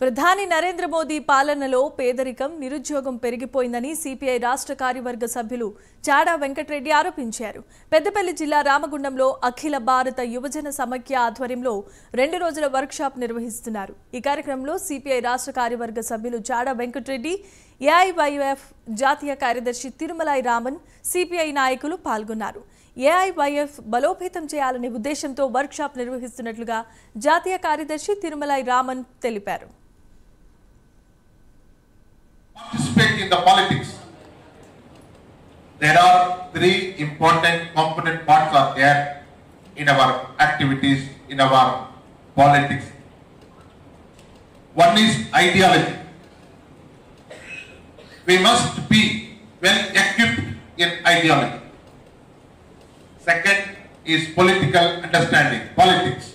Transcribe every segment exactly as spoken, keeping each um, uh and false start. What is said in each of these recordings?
ప్రధాని నరేంద్ర మోదీ పాలనలో పేదరికం నిరుద్యోగం పెరిగిపోయిందని సిపిఐ రాష్ట్ర కార్యవర్గ సభ్యులు చాడా వెంకటరెడ్డి ఆరోపించారు. పెద్దపల్లి జిల్లా రామగుండంలో అఖిల భారత యువజన సమైక్య ఆధ్వర్యంలో రెండు రోజుల వర్క్షాప్ నిర్వహిస్తున్నారు. ఈ కార్యక్రమంలో సిపిఐ రాష్ట్ర కార్యవర్గ సభ్యులు చాడా వెంకటరెడ్డి, ఏఐవైఎఫ్ జాతీయ కార్యదర్శి తిరుమలై రామన్, సిపిఐ నాయకులు పాల్గొన్నారు. ఏఐవైఎఫ్ బలోపేతం చేయాలనే ఉద్దేశంతో వర్క్షాప్ నిర్వహిస్తున్నట్లుగా జాతీయ కార్యదర్శి తిరుమలై రామన్ తెలిపారు. Participate in the politics. There are three important component parts are there in our activities, in our politics. One is ideology. We must be well equipped in ideology. Second is political understanding, politics.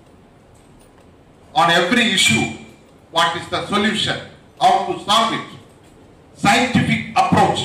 On every issue, what is the solution? How to solve it? Scientific approach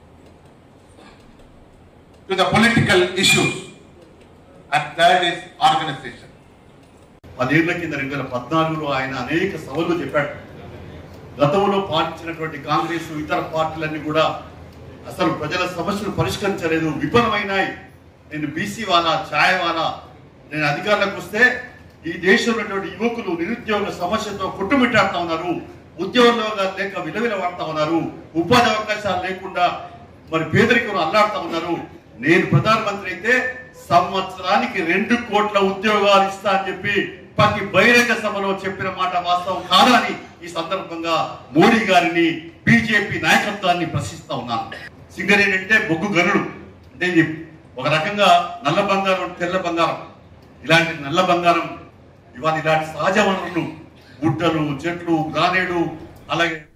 to the political issues. And third is organization. పదేళ్ల కింద రెండు వేల పద్నాలుగులో ఆయన అనేక సభలు చెప్పాడు. గతంలో పాలించినటువంటి కాంగ్రెస్ ఇతర పార్టీలన్నీ కూడా అసలు ప్రజల సమస్యలు పరిష్కరించలేదు, విఫలమైనాయి. నేను బీసీ వాలా ఛాయ్ వాలా నేను అధికారంలోకి వస్తే ఈ దేశంలో యువకులు నిరుద్యోగ సమస్యతో కొట్టుమిట్టాడుతూ ఉన్నారు, ఉద్యోగాలు లేక విలువలవాడుతూ ఉన్నారు, ఉపాధి అవకాశాలు లేకుండా మరి పేదరికం అల్లాడుతూ ఉన్నారు. నేను ప్రధానమంత్రి అయితే సంవత్సరానికి రెండు కోట్ల ఉద్యోగాలు ఇస్తా అని చెప్పి ప్రతి బహిరంగ సభలో చెప్పిన మాట వాస్తవం కాదా అని ఈ సందర్భంగా మోడీ గారిని, బీజేపీ నాయకత్వాన్ని ప్రశ్నిస్తా ఉన్నాను. సింగరేణి అంటే బొగ్గు గనుడు అంటే ఇది ఒక రకంగా నల్ల బంగారం, తెల్ల బంగారం. ఇలాంటి నల్ల బంగారం ఇవాళ ఇలాంటి సహజ వనరులు, గుట్టలు, చెట్లు, గ్రానేడు, అలాగే